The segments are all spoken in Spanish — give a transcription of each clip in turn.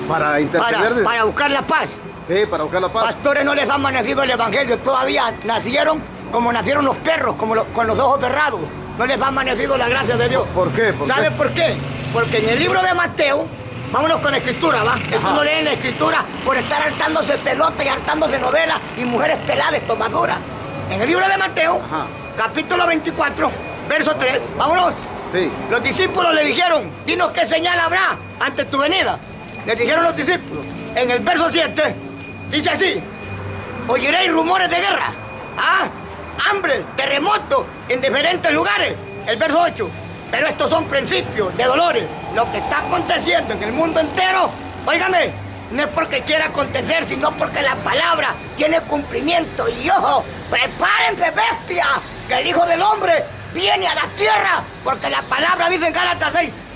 Para interceder. Para buscar la paz. Sí, para buscar la paz. Pastores no les dan beneficio el evangelio. Todavía nacieron como nacieron los perros, con los ojos cerrados. No les dan beneficio la gracia de Dios. ¿Por qué? ¿Sabe por qué? Porque en el libro de Mateo, vámonos con la escritura, ¿va? Que tú no lees la escritura por estar hartándose pelota y hartándose novelas y mujeres peladas, tomadoras. En el libro de Mateo, capítulo 24, verso 3, vámonos. Sí. Los discípulos le dijeron, dinos qué señal habrá ante tu venida. Les dijeron los discípulos. En el verso 7, dice así, oiréis rumores de guerra, hambres, terremotos en diferentes lugares. El verso 8, pero estos son principios de dolores. Lo que está aconteciendo en el mundo entero, óigame, no es porque quiera acontecer, sino porque la palabra tiene cumplimiento. Y ojo, prepárense, bestia, que el Hijo del Hombre viene a la tierra, porque la palabra dice en Gálatas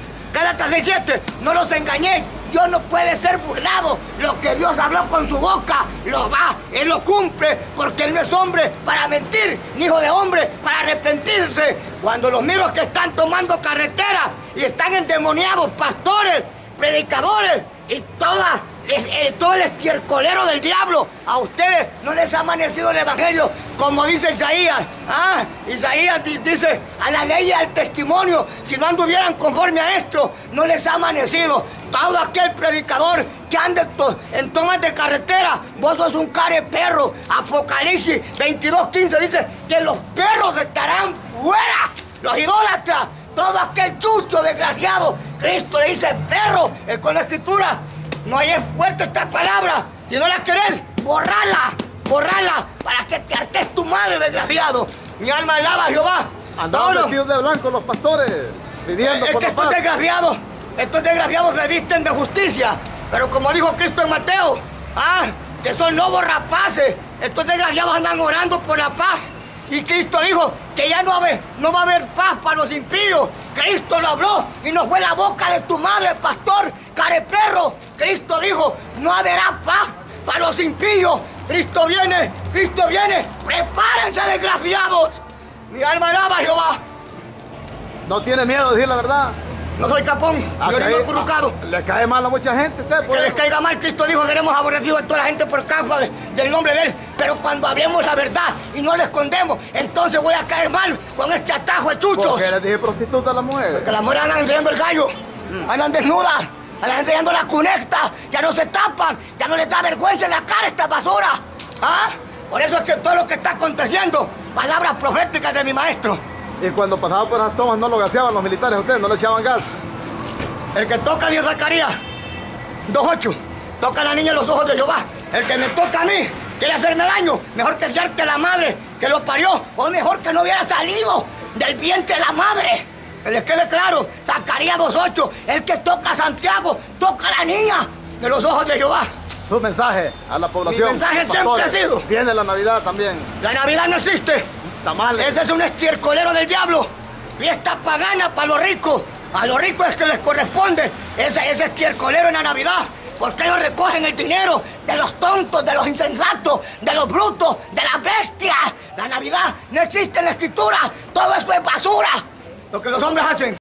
6:7, no los engañéis, Dios no puede ser burlado. Lo que Dios habló con su boca, Él lo cumple, porque Él no es hombre para mentir, ni hijo de hombre para arrepentirse. Cuando los miro que están tomando carretera y están endemoniados, pastores, predicadores y todo el estiercolero del diablo, a ustedes no les ha amanecido el evangelio, como dice Isaías. Isaías dice, a la ley y al testimonio, si no anduvieran conforme a esto, no les ha amanecido. Todo aquel predicador que ande en tomas de carretera, vos sos un care perro. Apocalipsis 22:15 dice que los perros estarán fuera, los idólatras, todo aquel chucho desgraciado. Cristo le dice perro, con la escritura. No hay fuerte esta palabra. Si no la querés, borrala, para que te hartes tu madre, desgraciado. Mi alma alaba a Jehová. Andaban vestidos de blanco los pastores, pidiendo por la paz. Estos desgraciados se visten de justicia. Pero como dijo Cristo en Mateo, que son lobos rapaces. Estos desgraciados andan orando por la paz. Y Cristo dijo que ya no va a haber paz para los impíos. Cristo lo habló y no fue la boca de tu madre, pastor, careperro. Cristo dijo, no habrá paz para los impíos. Cristo viene, prepárense, desgraciados. Mi alma alaba a Jehová. No tiene miedo de decir la verdad. No soy capón, yo no he colocado. Le cae mal a mucha gente usted. Que les caiga mal, Cristo dijo, seremos aborrecidos de toda la gente por causa del nombre de Él. Pero cuando hablemos la verdad y no la escondemos, entonces voy a caer mal con este atajo de chuchos. ¿Por qué les dije prostituta a las mujeres? Porque las mujeres andan enseñando el gallo, andan desnudas, andan enseñando las cunectas, ya no se tapan, ya no les da vergüenza en la cara esta basura. Por eso es que todo lo que está aconteciendo, palabras proféticas de mi maestro. Y cuando pasaba por esas tomas no lo gaseaban los militares, ustedes no le echaban gas. El que toca a Dios Zacarías 2:8, toca a la niña en los ojos de Jehová. El que me toca a mí quiere hacerme daño, mejor que echarte la madre que lo parió, o mejor que no hubiera salido del vientre de la madre. Que les quede claro, Zacarías 2:8, el que toca a Santiago, toca a la niña de los ojos de Jehová. Su mensaje a la población. Mi mensaje siempre ha sido. Viene la Navidad también. La Navidad no existe. Tamales. Ese es un estiercolero del diablo. Fiesta pagana para los ricos. A los ricos es que les corresponde ese estiercolero en la Navidad. Porque ellos recogen el dinero de los tontos, de los insensatos, de los brutos, de las bestias. La Navidad no existe en la escritura. Todo eso es basura. Lo que los hombres hacen.